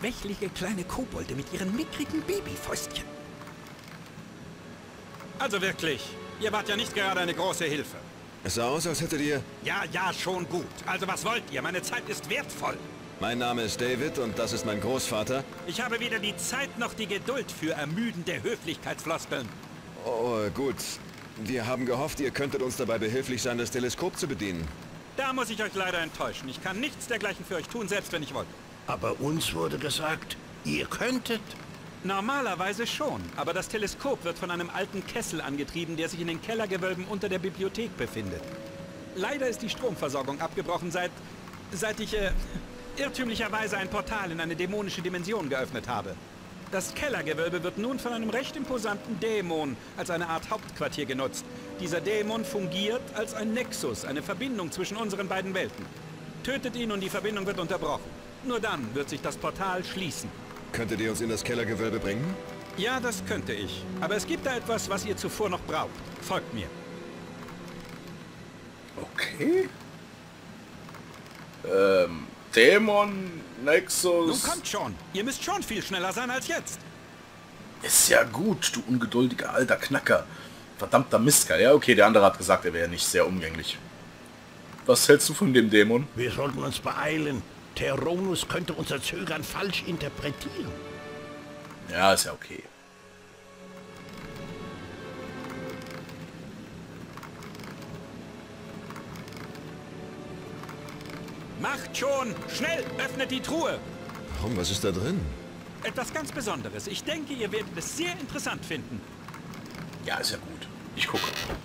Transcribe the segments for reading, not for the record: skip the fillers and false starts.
zerbrechliche kleine Kobolde mit ihren mickrigen Babyfäustchen. Also wirklich, ihr wart ja nicht gerade eine große Hilfe. Es sah aus, als hättet ihr... Ja, schon gut. Also was wollt ihr? Meine Zeit ist wertvoll. Mein Name ist David und das ist mein Großvater. Ich habe weder die Zeit noch die Geduld für ermüdende Höflichkeitsfloskeln. Oh, gut. Wir haben gehofft, ihr könntet uns dabei behilflich sein, das Teleskop zu bedienen. Da muss ich euch leider enttäuschen. Ich kann nichts dergleichen für euch tun, selbst wenn ich wollte. Aber uns wurde gesagt, ihr könntet. Normalerweise schon, aber das Teleskop wird von einem alten Kessel angetrieben, der sich in den Kellergewölben unter der Bibliothek befindet. Leider ist die Stromversorgung abgebrochen, seit ich irrtümlicherweise ein Portal in eine dämonische Dimension geöffnet habe. Das Kellergewölbe wird nun von einem recht imposanten Dämon als eine Art Hauptquartier genutzt. Dieser Dämon fungiert als ein Nexus, eine Verbindung zwischen unseren beiden Welten. Tötet ihn und die Verbindung wird unterbrochen. Nur dann wird sich das Portal schließen. Könntet ihr uns in das Kellergewölbe bringen? Ja, das könnte ich. Aber es gibt da etwas, was ihr zuvor noch braucht. Folgt mir. Okay. Dämon, Nexus... Nun kommt schon. Ihr müsst schon viel schneller sein als jetzt. Ist ja gut, du ungeduldiger alter Knacker. Verdammter Mistkerl. Ja, okay, der andere hat gesagt, er wäre nicht sehr umgänglich. Was hältst du von dem Dämon? Wir sollten uns beeilen. Teronus könnte unser Zögern falsch interpretieren. Ja, ist ja okay. Macht schon! Schnell! Öffnet die Truhe! Warum? Was ist da drin? Etwas ganz Besonderes. Ich denke, ihr werdet es sehr interessant finden. Ja, ist ja gut. Ich gucke.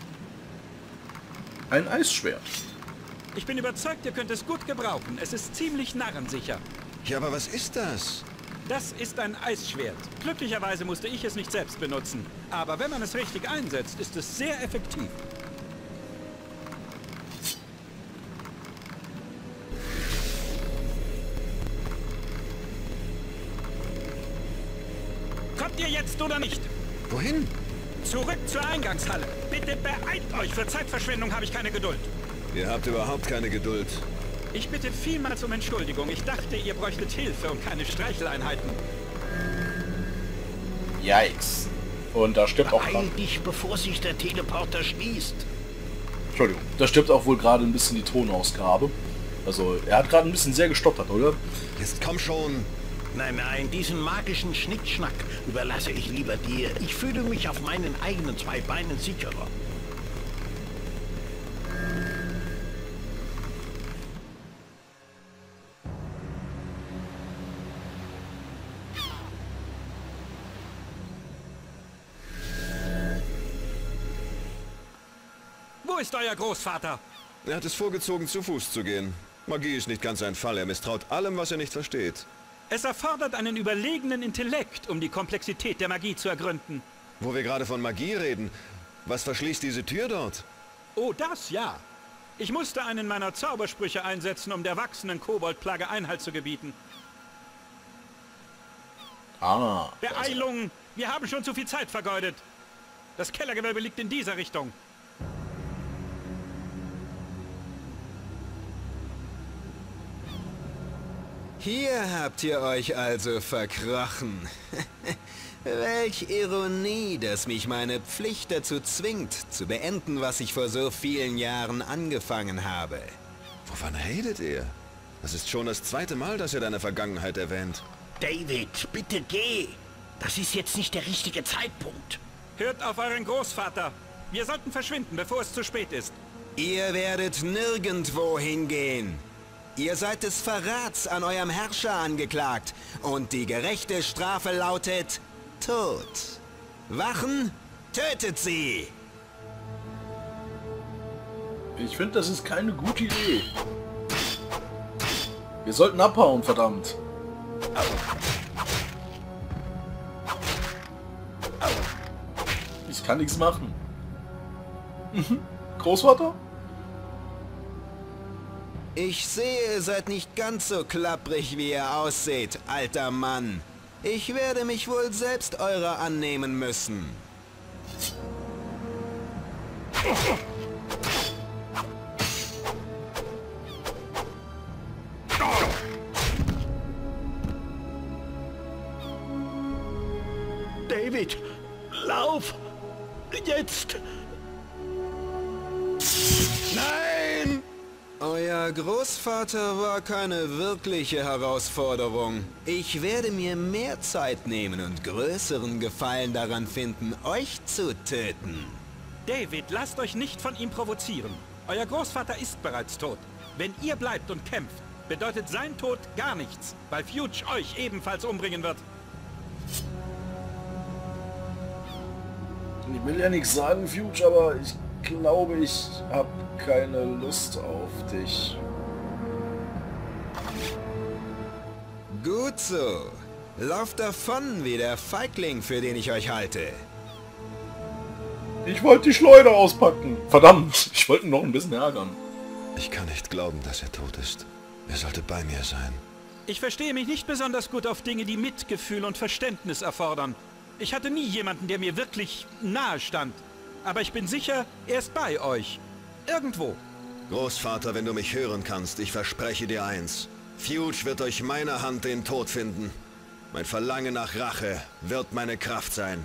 Ein Eisschwert. Ich bin überzeugt, ihr könnt es gut gebrauchen. Es ist ziemlich narrensicher. Ja, aber was ist das? Das ist ein Eisschwert. Glücklicherweise musste ich es nicht selbst benutzen. Aber wenn man es richtig einsetzt, ist es sehr effektiv. Kommt ihr jetzt oder nicht? Wohin? Zurück zur Eingangshalle. Bitte beeilt euch. Für Zeitverschwendung habe ich keine Geduld. Ihr habt überhaupt keine Geduld. Ich bitte vielmals um Entschuldigung. Ich dachte, ihr bräuchtet Hilfe und keine Streicheleinheiten. Yikes. Und da stirbt auch Beeil gerade... dich, bevor sich der Teleporter schließt. Entschuldigung. Da stirbt auch wohl gerade ein bisschen die Tonausgabe. Also, er hat gerade ein bisschen sehr gestottert, oder? Jetzt komm schon. Nein, diesen magischen Schnickschnack überlasse ich lieber dir. Ich fühle mich auf meinen eigenen zwei Beinen sicherer. Wo ist euer Großvater? Er hat es vorgezogen, zu Fuß zu gehen. Magie ist nicht ganz sein Fall. Er misstraut allem, was er nicht versteht. Es erfordert einen überlegenen Intellekt, um die Komplexität der Magie zu ergründen. Wo wir gerade von Magie reden, was verschließt diese Tür dort? Oh, das ja. Ich musste einen meiner Zaubersprüche einsetzen, um der wachsenden Koboldplage Einhalt zu gebieten. Ah. Beeilung! Wir haben schon zu viel Zeit vergeudet. Das Kellergewölbe liegt in dieser Richtung. Hier habt ihr euch also verkrochen. Welch Ironie, dass mich meine Pflicht dazu zwingt, zu beenden, was ich vor so vielen Jahren angefangen habe. Wovon redet ihr? Das ist schon das zweite Mal, dass er deine Vergangenheit erwähnt. David, bitte geh. Das ist jetzt nicht der richtige Zeitpunkt. Hört auf euren Großvater. Wir sollten verschwinden, bevor es zu spät ist. Ihr werdet nirgendwo hingehen. Ihr seid des Verrats an eurem Herrscher angeklagt und die gerechte Strafe lautet Tod. Wachen, tötet sie! Ich finde, das ist keine gute Idee. Wir sollten abhauen, verdammt. Ich kann nichts machen. Großvater? Ich sehe, ihr seid nicht ganz so klapprig, wie ihr ausseht, alter Mann. Ich werde mich wohl selbst eurer annehmen müssen. David, lauf! Jetzt! Nein! Euer Großvater war keine wirkliche Herausforderung. Ich werde mir mehr Zeit nehmen und größeren Gefallen daran finden, euch zu töten. David, lasst euch nicht von ihm provozieren. Euer Großvater ist bereits tot. Wenn ihr bleibt und kämpft, bedeutet sein Tod gar nichts, weil Fuge euch ebenfalls umbringen wird. Ich will ja nichts sagen, Fuge, aber ich glaube, ich habe keine Lust auf dich. Gut so. Lauft davon wie der Feigling, für den ich euch halte. Ich wollte die Schleuder auspacken. Verdammt, ich wollte ihn noch ein bisschen ärgern. Ich kann nicht glauben, dass er tot ist. Er sollte bei mir sein. Ich verstehe mich nicht besonders gut auf Dinge, die Mitgefühl und Verständnis erfordern. Ich hatte nie jemanden, der mir wirklich nahe stand. Aber ich bin sicher, er ist bei euch. Irgendwo. Großvater, wenn du mich hören kannst, ich verspreche dir eins. Fuge wird durch meine Hand den Tod finden. Mein Verlangen nach Rache wird meine Kraft sein.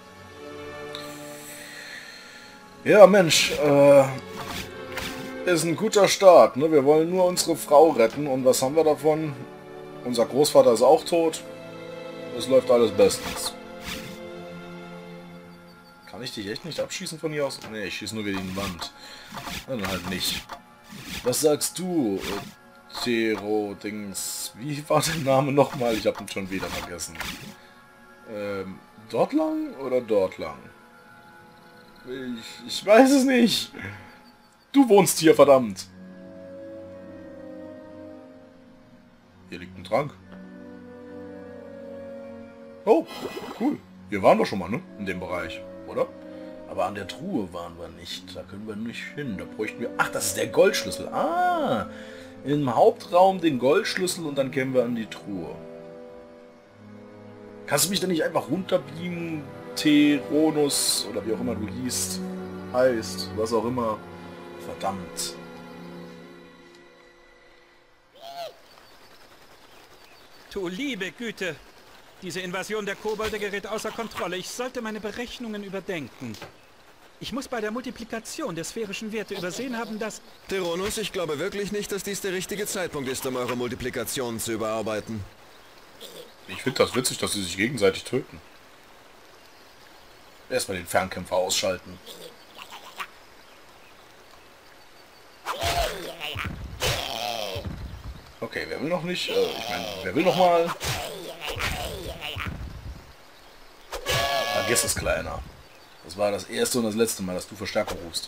Ja, Mensch, ist ein guter Start, ne? Wir wollen nur unsere Frau retten und was haben wir davon? Unser Großvater ist auch tot. Es läuft alles bestens. Kann ich dich echt nicht abschießen von hier aus? Ne, ich schieße nur wieder in die Wand. Dann halt nicht. Was sagst du, Tero-Dings? Wie war der Name nochmal? Ich habe ihn schon wieder vergessen. Dort lang oder dort lang? Ich weiß es nicht. Du wohnst hier, verdammt. Hier liegt ein Trank. Oh, cool. Wir waren doch schon mal, ne? In dem Bereich, oder? Aber an der Truhe waren wir nicht. Da können wir nicht hin. Da bräuchten wir... Ach, das ist der Goldschlüssel. Ah, im Hauptraum den Goldschlüssel und dann kämen wir an die Truhe. Kannst du mich denn nicht einfach runterbeamen? Teronus oder wie auch immer du heißt, was auch immer. Verdammt. Du liebe Güte. Diese Invasion der Kobolde gerät außer Kontrolle. Ich sollte meine Berechnungen überdenken. Ich muss bei der Multiplikation der sphärischen Werte übersehen haben, dass... Teronus, ich glaube wirklich nicht, dass dies der richtige Zeitpunkt ist, um eure Multiplikationen zu überarbeiten. Ich finde das witzig, dass sie sich gegenseitig töten. Erstmal den Fernkämpfer ausschalten. Okay, wer will noch nicht? Ich meine, wer will noch mal? Vergiss es, Kleiner. Das war das erste und das letzte Mal, dass du Verstärkung rufst.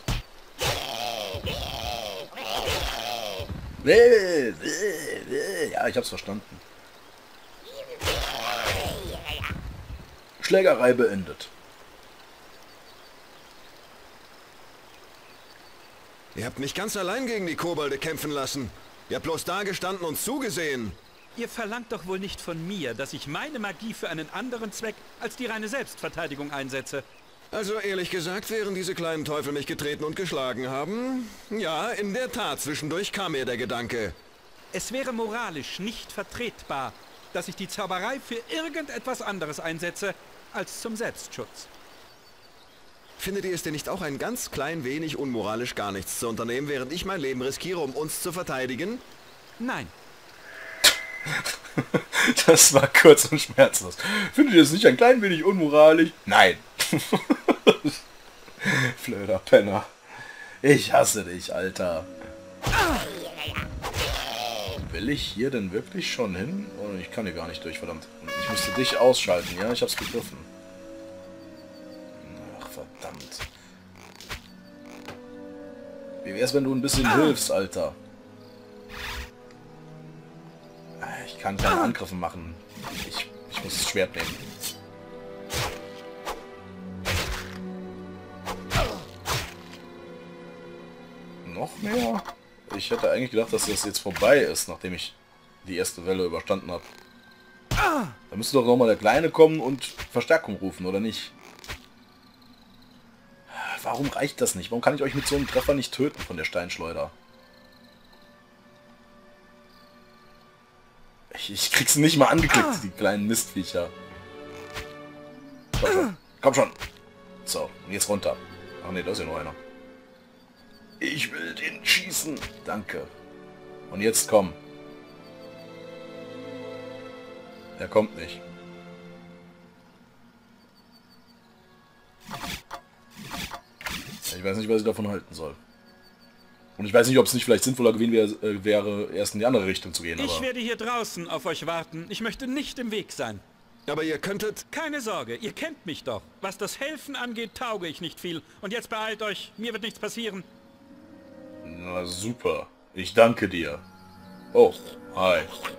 Ja, ich hab's verstanden. Schlägerei beendet. Ihr habt mich ganz allein gegen die Kobolde kämpfen lassen. Ihr habt bloß da gestanden und zugesehen. Ihr verlangt doch wohl nicht von mir, dass ich meine Magie für einen anderen Zweck als die reine Selbstverteidigung einsetze. Also ehrlich gesagt, während diese kleinen Teufel mich getreten und geschlagen haben, ja, in der Tat, zwischendurch kam mir der Gedanke. Es wäre moralisch nicht vertretbar, dass ich die Zauberei für irgendetwas anderes einsetze als zum Selbstschutz. Findet ihr es denn nicht auch ein ganz klein wenig unmoralisch, gar nichts zu unternehmen, während ich mein Leben riskiere, um uns zu verteidigen? Nein. Das war kurz und schmerzlos. Findet ihr es nicht ein klein wenig unmoralisch? Nein. Flöder Penner. Ich hasse dich, Alter. Will ich hier denn wirklich schon hin? Oh, ich kann hier gar nicht durch, verdammt. Ich müsste dich ausschalten, ja? Ich hab's begriffen. Ach, verdammt. Wie wär's, wenn du ein bisschen hilfst, Alter? Ich kann keine Angriffe machen. Ich muss das Schwert nehmen. Noch mehr? Ich hätte eigentlich gedacht, dass das jetzt vorbei ist, nachdem ich die erste Welle überstanden habe. Da müsste doch nochmal der Kleine kommen und Verstärkung rufen, oder nicht? Warum reicht das nicht? Warum kann ich euch mit so einem Treffer nicht töten von der Steinschleuder? Ich krieg's nicht mal angeklickt, die kleinen Mistviecher. Komm schon. Komm schon. So, und jetzt runter. Ach ne, da ist ja noch einer. Ich will den schießen. Danke. Und jetzt komm. Er kommt nicht. Ich weiß nicht, was ich davon halten soll. Und ich weiß nicht, ob es nicht vielleicht sinnvoller gewesen wäre, erst in die andere Richtung zu gehen. Ich werde hier draußen auf euch warten. Ich möchte nicht im Weg sein. Aber ihr könntet... Keine Sorge, ihr kennt mich doch. Was das Helfen angeht, tauge ich nicht viel. Und jetzt beeilt euch, mir wird nichts passieren. Na super. Ich danke dir. Oh, hi.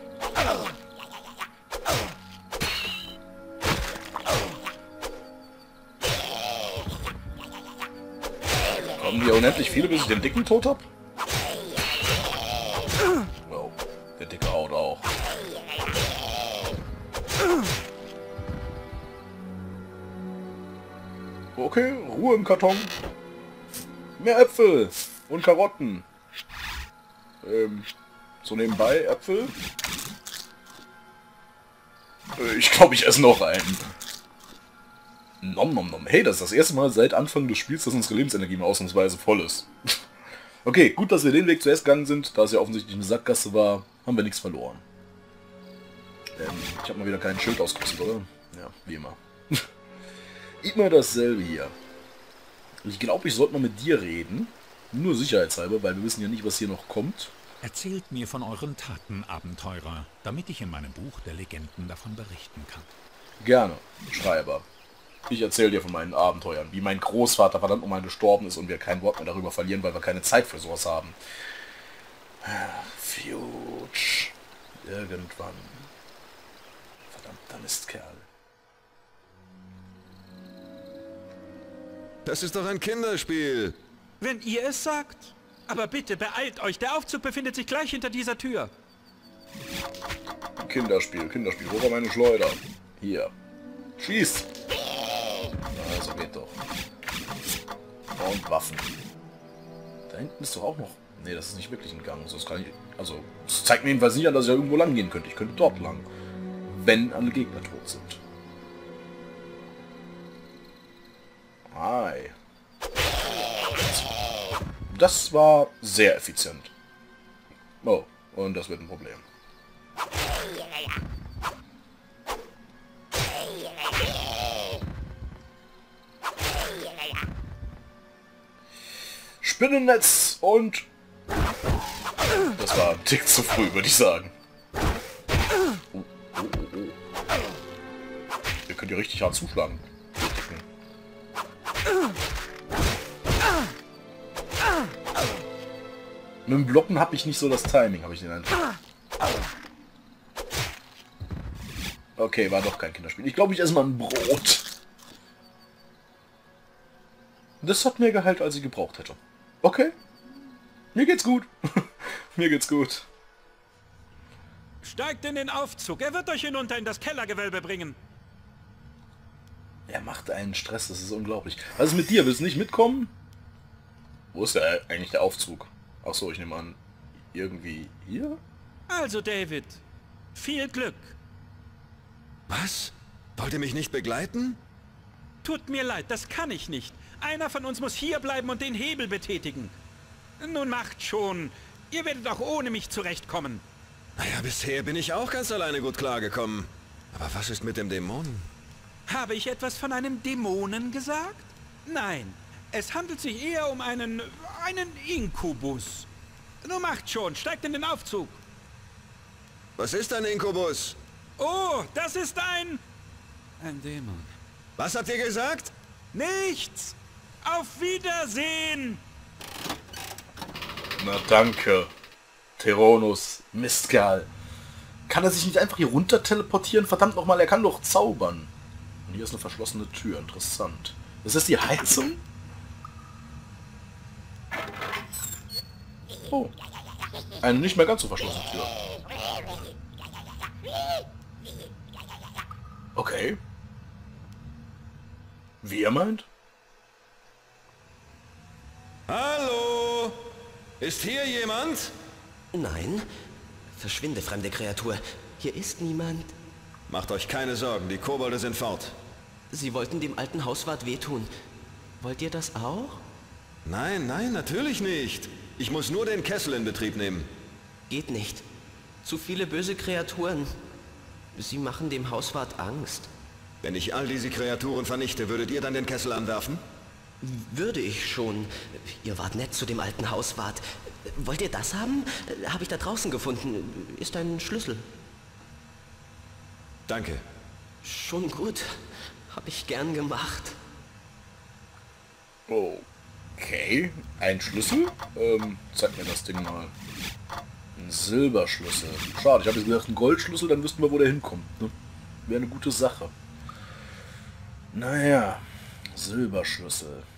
Kommen hier unendlich viele, bis ich den Dicken tot hab? Oh, der Dicke haut auch. Okay, Ruhe im Karton. Mehr Äpfel und Karotten. So nebenbei Äpfel. Ich glaube, ich esse noch einen. Nom nom nom. Hey, das ist das erste Mal seit Anfang des Spiels, dass unsere Lebensenergie mal ausnahmsweise voll ist. Okay, gut, dass wir den Weg zuerst gegangen sind. Da es ja offensichtlich eine Sackgasse war, haben wir nichts verloren. Ich habe mal wieder kein Schild ausgerüstet, oder? Ja, wie immer. Immer dasselbe hier. Ich glaube, ich sollte mal mit dir reden. Nur sicherheitshalber, weil wir wissen ja nicht, was hier noch kommt. Erzählt mir von euren Taten, Abenteurer, damit ich in meinem Buch der Legenden davon berichten kann. Gerne, Schreiber. Ich erzähle dir von meinen Abenteuern, wie mein Großvater verdammt nochmal gestorben ist und wir kein Wort mehr darüber verlieren, weil wir keine Zeit für sowas haben. Fuge. Irgendwann. Verdammter Mistkerl. Das ist doch ein Kinderspiel. Wenn ihr es sagt. Aber bitte, beeilt euch. Der Aufzug befindet sich gleich hinter dieser Tür. Kinderspiel, Kinderspiel. Wo war meine Schleuder? Hier. Schieß! Also geht doch. Und Waffen. Da hinten ist doch auch noch... Nee, das ist nicht wirklich ein Gang. Das kann ich... Also, es zeigt mir jedenfalls nicht an, dass ich ja irgendwo lang gehen könnte. Ich könnte dort lang. Wenn alle Gegner tot sind. Hi. Das war sehr effizient. Oh, und das wird ein Problem. Spinnennetz und... Das war ein Tick zu früh, würde ich sagen. Oh. Ihr könnt ja richtig hart zuschlagen. Mit dem Blocken habe ich nicht so das Timing, habe ich den Eindruck. Okay, war doch kein Kinderspiel. Ich glaube, ich esse mal ein Brot. Das hat mehr Gehalt, als ich gebraucht hätte. Okay. Mir geht's gut. Mir geht's gut. Steigt in den Aufzug. Er wird euch hinunter in das Kellergewölbe bringen. Er macht einen Stress, das ist unglaublich. Was ist mit dir? Willst du nicht mitkommen? Wo ist der eigentlich der Aufzug? Ach so, ich nehme an, irgendwie hier? Also, David, viel Glück. Was? Wollt ihr mich nicht begleiten? Tut mir leid, das kann ich nicht. Einer von uns muss hier bleiben und den Hebel betätigen. Nun macht schon. Ihr werdet auch ohne mich zurechtkommen. Naja, bisher bin ich auch ganz alleine gut klargekommen. Aber was ist mit dem Dämonen? Habe ich etwas von einem Dämonen gesagt? Nein, es handelt sich eher um einen Inkubus. Nun macht schon, steigt in den Aufzug. Was ist ein Inkubus? Oh, das ist ein Dämon. Was habt ihr gesagt? Nichts. Auf Wiedersehen. Na danke. Teronus, Mistkerl. Kann er sich nicht einfach hier runter teleportieren? Verdammt nochmal, er kann doch zaubern. Und hier ist eine verschlossene Tür. Interessant. Ist das die Heizung? Oh. Eine nicht mehr ganz so verschlossene Tür. Okay. Wie er meint? Hallo? Ist hier jemand? Nein. Verschwinde, fremde Kreatur. Hier ist niemand. Macht euch keine Sorgen, die Kobolde sind fort. Sie wollten dem alten Hauswart wehtun. Wollt ihr das auch? Nein, nein, natürlich nicht. Ich muss nur den Kessel in Betrieb nehmen. Geht nicht. Zu viele böse Kreaturen. Sie machen dem Hauswart Angst. Wenn ich all diese Kreaturen vernichte, würdet ihr dann den Kessel anwerfen? Würde ich schon. Ihr wart nett zu dem alten Hauswart. Wollt ihr das haben? Habe ich da draußen gefunden. Ist ein Schlüssel. Danke. Schon gut. Habe ich gern gemacht. Okay. Ein Schlüssel? Zeig mir das Ding mal. Ein Silberschlüssel. Schade, ich habe jetzt gedacht, ein Goldschlüssel, dann wüssten wir, wo der hinkommt. Ne? Wäre eine gute Sache. Naja, Silberschlüssel.